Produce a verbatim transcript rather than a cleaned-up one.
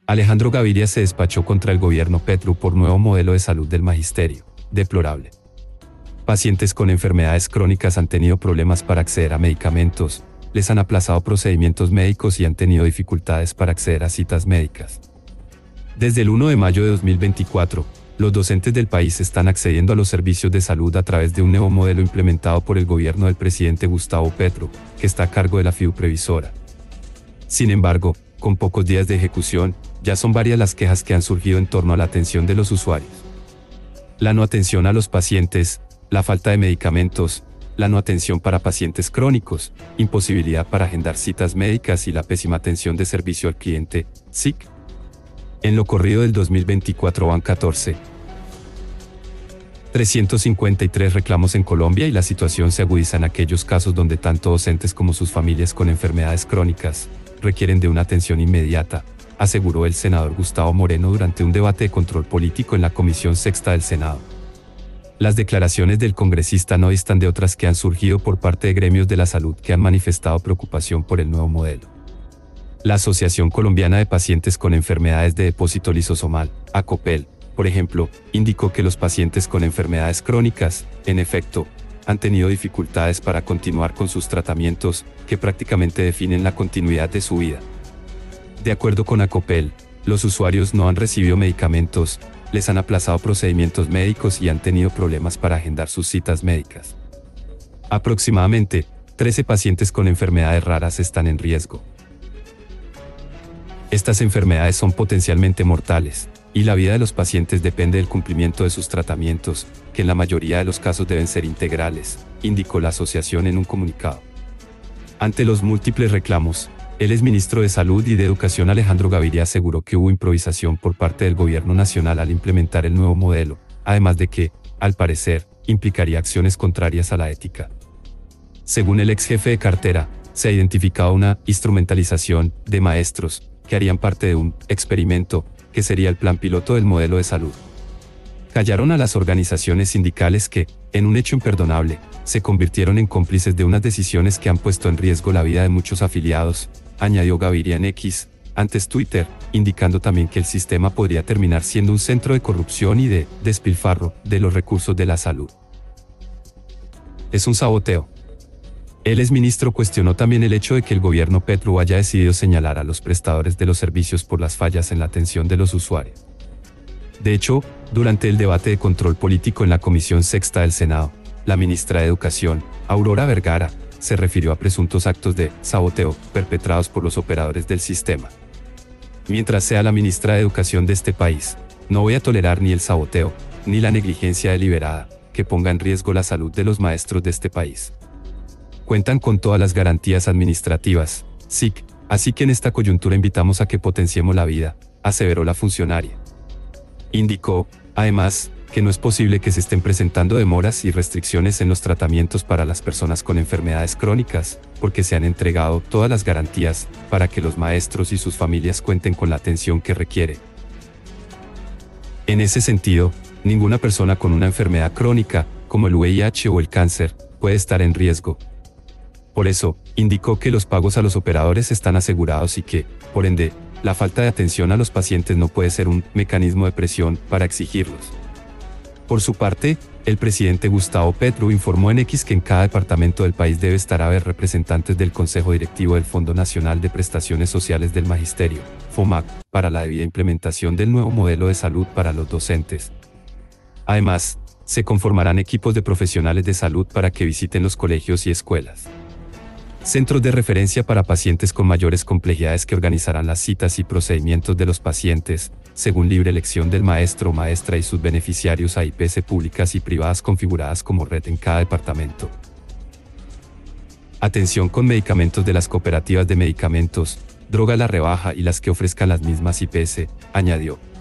Alejandro Gaviria se despachó contra el gobierno Petro por nuevo modelo de salud del magisterio. Deplorable. Pacientes con enfermedades crónicas han tenido problemas para acceder a medicamentos, les han aplazado procedimientos médicos y han tenido dificultades para acceder a citas médicas. Desde el primero de mayo de dos mil veinticuatro, los docentes del país están accediendo a los servicios de salud a través de un nuevo modelo implementado por el gobierno del presidente Gustavo Petro, que está a cargo de la FIU Previsora. Sin embargo, con pocos días de ejecución, ya son varias las quejas que han surgido en torno a la atención de los usuarios. La no atención a los pacientes, la falta de medicamentos, la no atención para pacientes crónicos, imposibilidad para agendar citas médicas y la pésima atención de servicio al cliente, S I C. En lo corrido del dos mil veinticuatro van catorce mil trescientos cincuenta y tres reclamos en Colombia y la situación se agudiza en aquellos casos donde tanto docentes como sus familias con enfermedades crónicas requieren de una atención inmediata, aseguró el senador Gustavo Moreno durante un debate de control político en la Comisión Sexta del Senado. Las declaraciones del congresista no distan de otras que han surgido por parte de gremios de la salud que han manifestado preocupación por el nuevo modelo. La Asociación Colombiana de Pacientes con Enfermedades de Depósito Lisosomal, ACOPEL, por ejemplo, indicó que los pacientes con enfermedades crónicas, en efecto, han tenido dificultades para continuar con sus tratamientos, que prácticamente definen la continuidad de su vida. De acuerdo con ACOPEL, los usuarios no han recibido medicamentos, les han aplazado procedimientos médicos y han tenido problemas para agendar sus citas médicas. Aproximadamente, trece pacientes con enfermedades raras están en riesgo. Estas enfermedades son potencialmente mortales, y la vida de los pacientes depende del cumplimiento de sus tratamientos, que en la mayoría de los casos deben ser integrales, indicó la asociación en un comunicado. Ante los múltiples reclamos, el exministro de Salud y de Educación Alejandro Gaviria aseguró que hubo improvisación por parte del gobierno nacional al implementar el nuevo modelo, además de que, al parecer, implicaría acciones contrarias a la ética. Según el ex jefe de cartera, se ha identificado una instrumentalización de maestros, que harían parte de un experimento, que sería el plan piloto del modelo de salud. Callaron a las organizaciones sindicales que, en un hecho imperdonable, se convirtieron en cómplices de unas decisiones que han puesto en riesgo la vida de muchos afiliados, añadió Gaviria en X, antes Twitter, indicando también que el sistema podría terminar siendo un centro de corrupción y de despilfarro de los recursos de la salud. Es un saboteo. El exministro cuestionó también el hecho de que el gobierno Petro haya decidido señalar a los prestadores de los servicios por las fallas en la atención de los usuarios. De hecho, durante el debate de control político en la Comisión Sexta del Senado, la ministra de Educación, Aurora Vergara, se refirió a presuntos actos de saboteo perpetrados por los operadores del sistema. Mientras sea la ministra de Educación de este país, no voy a tolerar ni el saboteo, ni la negligencia deliberada, que ponga en riesgo la salud de los maestros de este país. Cuentan con todas las garantías administrativas, S I C, así que en esta coyuntura invitamos a que potenciemos la vida, aseveró la funcionaria. Indicó, además, que no es posible que se estén presentando demoras y restricciones en los tratamientos para las personas con enfermedades crónicas, porque se han entregado todas las garantías para que los maestros y sus familias cuenten con la atención que requiere. En ese sentido, ninguna persona con una enfermedad crónica, como el V I H o el cáncer, puede estar en riesgo. Por eso, indicó que los pagos a los operadores están asegurados y que, por ende, la falta de atención a los pacientes no puede ser un mecanismo de presión para exigirlos. Por su parte, el presidente Gustavo Petro informó en X que en cada departamento del país debe estar a haber representantes del Consejo Directivo del Fondo Nacional de Prestaciones Sociales del Magisterio, FOMAC, para la debida implementación del nuevo modelo de salud para los docentes. Además, se conformarán equipos de profesionales de salud para que visiten los colegios y escuelas. Centros de referencia para pacientes con mayores complejidades que organizarán las citas y procedimientos de los pacientes, según libre elección del maestro o maestra y sus beneficiarios a I P S públicas y privadas configuradas como red en cada departamento. Atención con medicamentos de las cooperativas de medicamentos, droga a la rebaja y las que ofrezcan las mismas I P S, añadió.